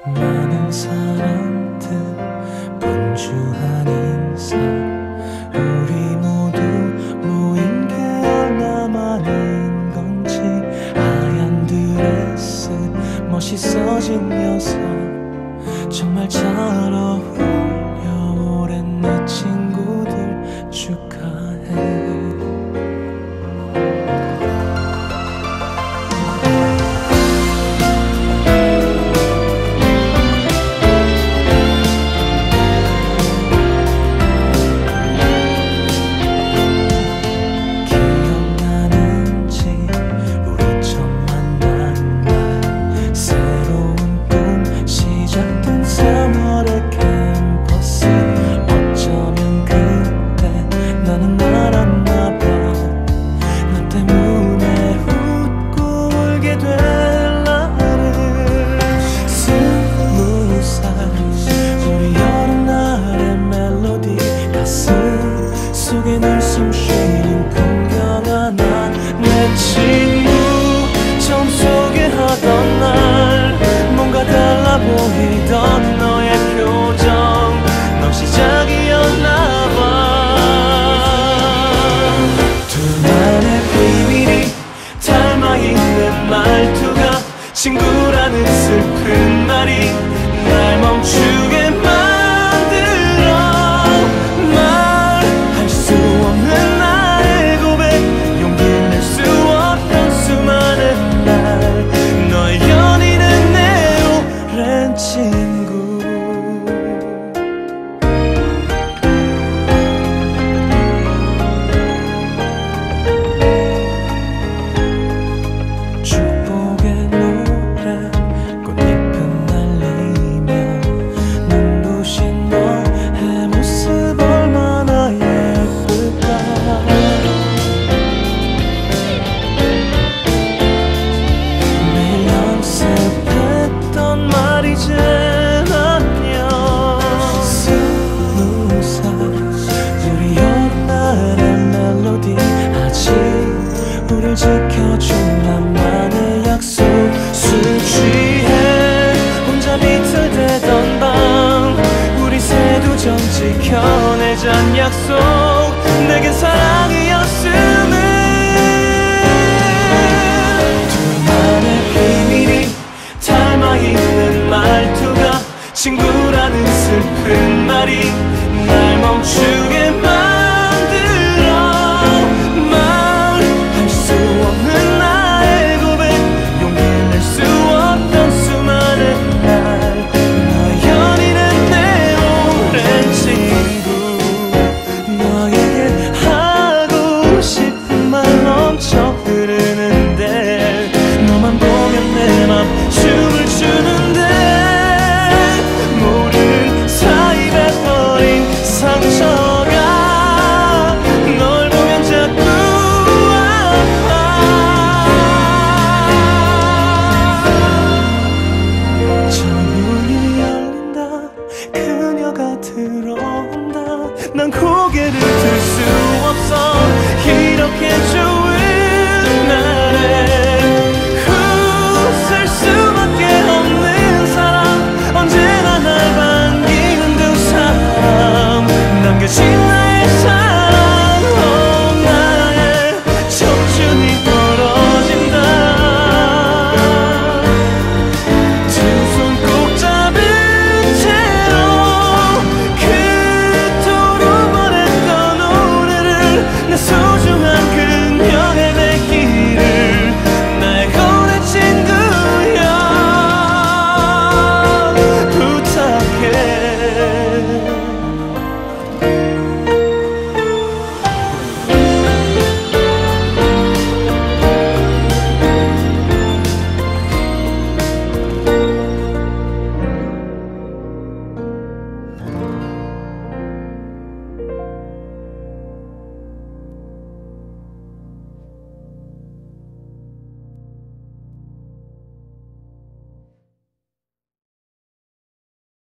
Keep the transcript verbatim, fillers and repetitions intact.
많은 사람들 분주한 인사, 우리 모두 모인 게 얼마 만인 건지. 하얀 드레스 멋있어진 녀석 정말 잘 어울려. 오랜 내 친구들 축하해. 속에 늘 숨쉬는 풍경아, 난 내 친구 처음 소개하던 날 뭔가 달라 보이던 너의 표정, 넌 시작이었나봐. 둘만의 비밀이 닮아있는 말투가, 친구라는 슬픈 말이 날 멈추게 만들어. 말할 수 없는 나의 고백, 용기 낼 수 없던 수많은 날, 너의 연인은 내 오랜 친구. 축복의 노래 꽃잎은 날리며 눈부신 너의 모습 얼마나 예쁠까. 매일 연습했던 말이지 안녕. 스무 살 우리 옛날의 멜로디, 아직 우릴 지켜준 나만의 약속. 술 취해 혼자 비틀대던 밤, 우리 세두정 지켜내잔 약속. 내겐 사랑